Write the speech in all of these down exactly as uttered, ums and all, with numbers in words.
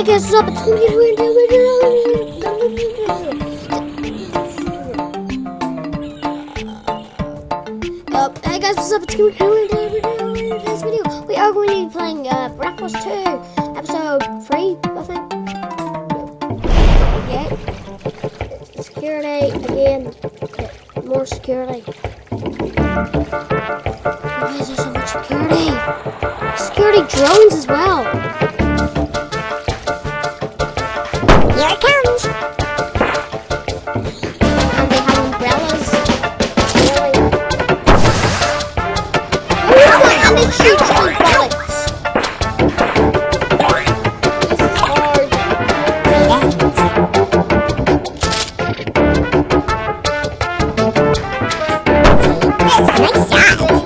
guys, what's up? It's Cemokeet. Uh, hey guys, what's up? It's Cemokeet. In this video, we are going to be playing uh, Raft Wars two, episode three, I think. Okay. Security again. Okay. More security. Why is there so much security? Security drones as well. Here it comes! And they have umbrellas. Really? Oh, and they shoot through bullets. This is hard. Nice shot!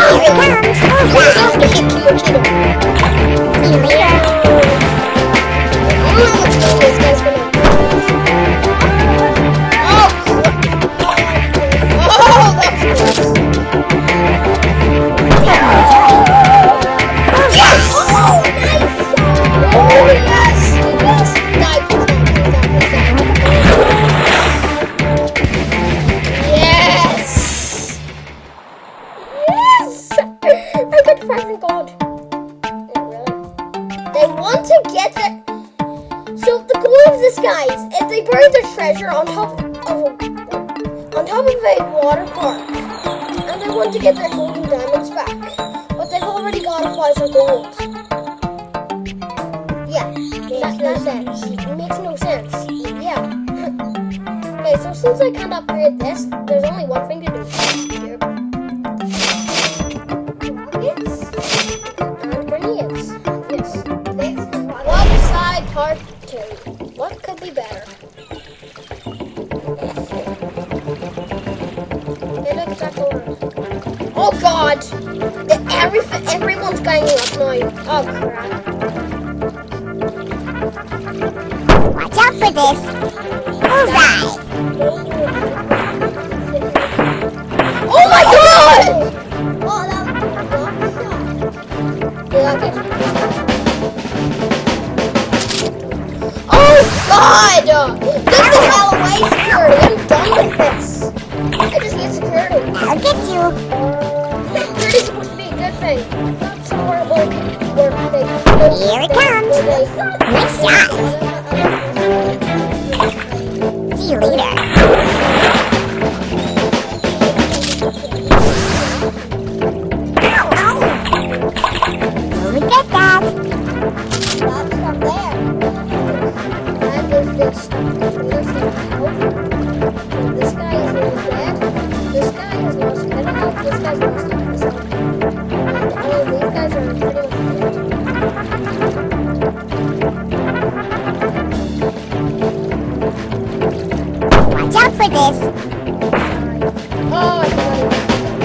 If they bury the treasure on top of a, on top of a water park, and they want to get their golden diamonds back, but they've already got a five of gold. Yeah, makes no sense. It makes no sense. Yeah. Okay, so since I can't upgrade this, there's only one thing to do. Here. Rockets and grenades. Yes. One side part two. What could be better? Hey, look, it's not going. Oh God! The, every, everyone's ganging up now. Oh crap! Watch out for this. Bullseye! Oh my God! Oh, that was yeah, okay. Oh God! Get the hell away, security! I'm done with this. I just need security. I'll get you. Security's supposed to be a good thing. Not somewhere where, where they... Here it comes. Nice shot. See you later. Ow, ow. Don't forget that. That's not there. And there's this stuff between us and health. So this guy is not dead. This guy is lost a bit of health. This guy's lost a bit of health. And all of these guys are pretty much dead. Watch out for this. Oh, I forgot it.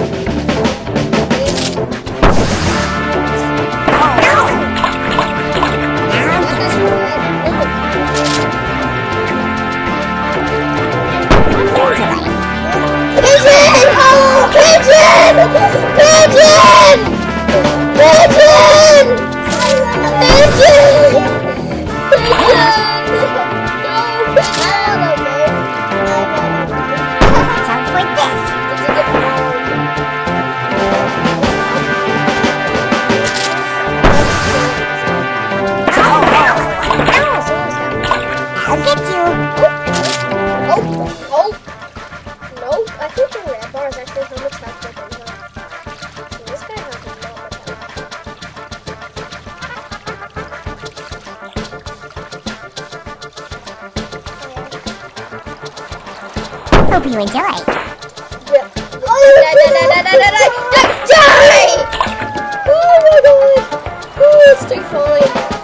Pigeon! Pigeon! Pigeon! Pigeon! Pigeon! Watch out for this. I'll get you. Oh, oh. No, I think the red bar is actually how much health they have. So this guy has not much health. Hope you enjoy. Yeah. Oh, die, die, die, die, die, die, die! Oh my God! Oh, it's too funny.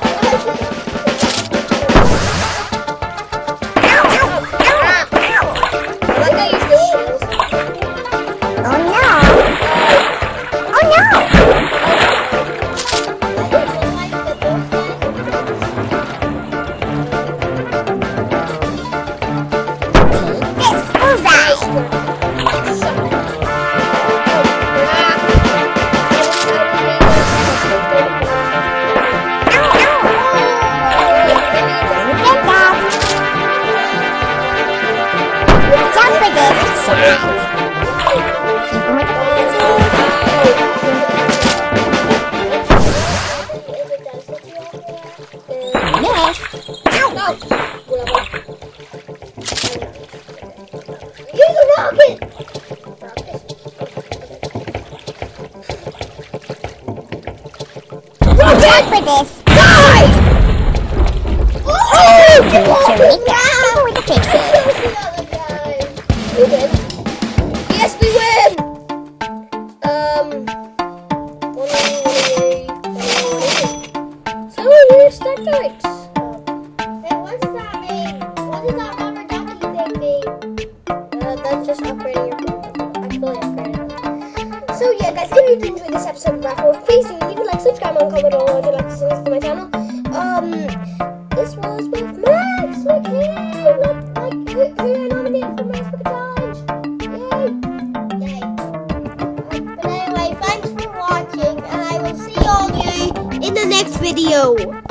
Watch for this. Die! Oh! Cemokeet. With the pixie. We win. Yes, we win! Um... one eighty-eight, one eighty-eight. So, we're stacked out. Hey, what does that mean? What does that rubber ducky thing mean? Uh, that's just upgrading your phone. Actually upgrading it. So, yeah, guys, if you did enjoy this episode of Raft Wars. Please do leave a like, subscribe, and comment below if you'd like to see this to my channel. Um, this was with Max Cemokeet, like, like who, who I nominated for Max for the challenge. Yay! Yay! Um, but anyway, thanks for watching, and I will see all of you in the next video.